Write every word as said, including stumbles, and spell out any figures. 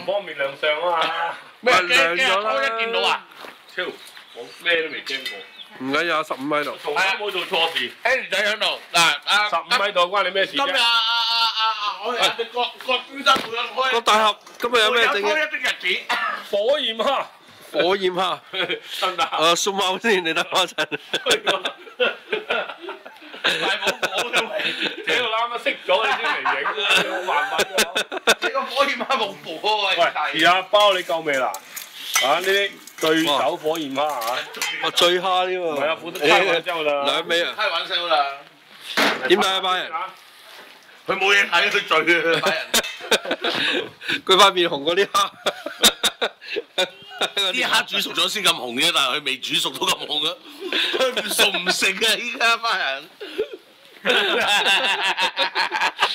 方面亮相啊嘛。 咩驚驚阿哥一見到啊？ 超，我咩都未驚過。 唔緊要，十五喺度。 從來冇做錯事。 Andy 仔喺度嗱啊！ 十五喺度關你咩事啫？ 今日啊啊啊啊！我哋國國專登會開個大俠今日有咩整嘅？ 開一的日子， 火焰蝦。 火焰蝦。 得唔得？ 誒，zoom out先，你等我一陣。 大冇火嘅喂！ 屌啱啱熄咗你先嚟影，冇辦法㗎。 你個火焰蝦冇火喎！ 喂，試下包你夠未啦？啊，呢啲對手火焰蝦啊！ 我醉蝦添喎。 係啊，負得開玩笑啦。 兩尾啊！ 開玩笑啦！ 點解啊班人？ 佢冇嘢睇，佢醉啊班人。 佢塊面紅過啲蝦。 啲蝦煮熟咗先咁紅啫，但係佢未煮熟都咁紅啊！佢唔熟唔食啊！依家班人。